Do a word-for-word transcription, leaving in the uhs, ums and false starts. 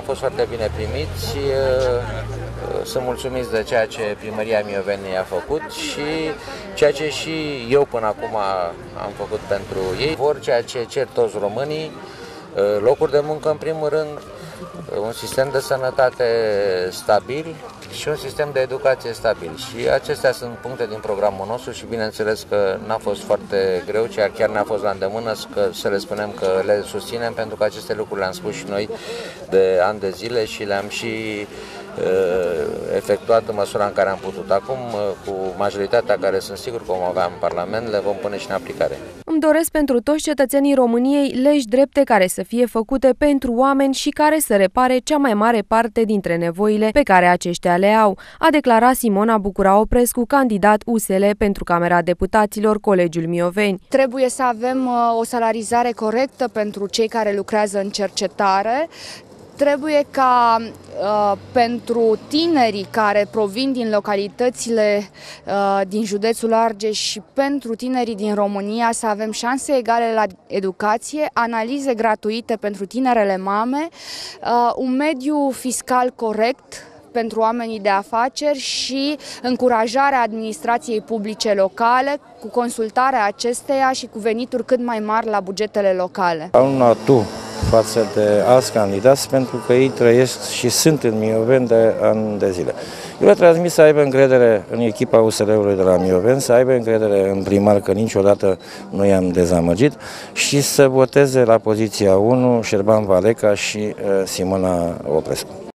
am fost foarte bine primiți, sunt mulțumiți de ceea ce Primăria Mioveni a făcut și ceea ce și eu până acum am făcut pentru ei. Vor ceea ce cer toți românii, locuri de muncă în primul rând, un sistem de sănătate stabil și un sistem de educație stabil. Și acestea sunt puncte din programul nostru și bineînțeles că n-a fost foarte greu, chiar chiar ne-a fost la îndemână că să le spunem că le susținem, pentru că aceste lucruri le-am spus și noi de ani de zile și le-am și efectuat în măsura în care am putut. Acum, cu majoritatea care sunt sigur că vom avea în Parlament, le vom pune și în aplicare. Îmi doresc pentru toți cetățenii României legi drepte care să fie făcute pentru oameni și care să repare cea mai mare parte dintre nevoile pe care aceștia le au, a declarat Simona Bucura-Oprescu, candidat U S L pentru Camera Deputaților, Colegiul Mioveni. Trebuie să avem o salarizare corectă pentru cei care lucrează în cercetare. Trebuie ca uh, pentru tinerii care provin din localitățile uh, din județul Argeș și pentru tinerii din România să avem șanse egale la educație, analize gratuite pentru tinerele mame, uh, un mediu fiscal corect pentru oamenii de afaceri și încurajarea administrației publice locale cu consultarea acesteia și cu venituri cât mai mari la bugetele locale. Au un atu față de alți candidați pentru că ei trăiesc și sunt în Mioveni de ani de zile. Eu le transmit să aibă încredere în echipa U S L-ului de la Mioveni, să aibă încredere în primar că niciodată nu i-am dezamăgit și să voteze la poziția unu Șerban Valeca și Simona Oprescu.